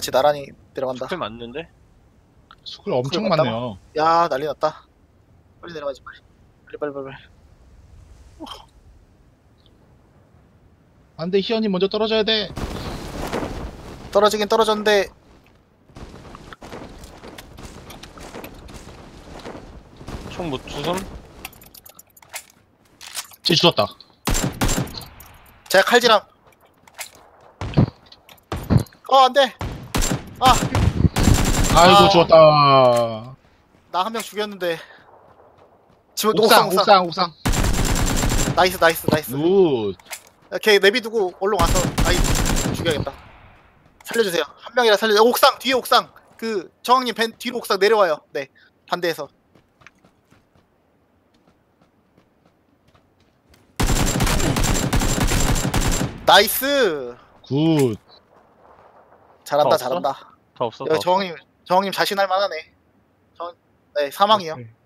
같이 나란히 내려간다. 스킬 맞는데? 스쿨 엄청 맞다. 많네요. 야 난리 났다. 빨리 내려가지 빨리. 안돼, 희연이 먼저 떨어져야 돼. 떨어지긴 떨어졌는데 총 못 주섬? 쟤 죽었다. 제가 칼질함. 안돼. 아이고, 아. 죽었다. 나 한 명 죽였는데. 지금 옥상. 나이스. 굿. 걔 내비두고 얼른 와서 아이 죽여야겠다. 살려주세요. 한 명이라 살려. 옥상 뒤에 옥상. 그 정황님 벤 뒤로 옥상 내려와요. 네 반대에서. 나이스. 굿. 잘한다 없어? 잘한다. 더 없어. 여기 정황님 자신할 만하네. 네 사망이요. 오케이.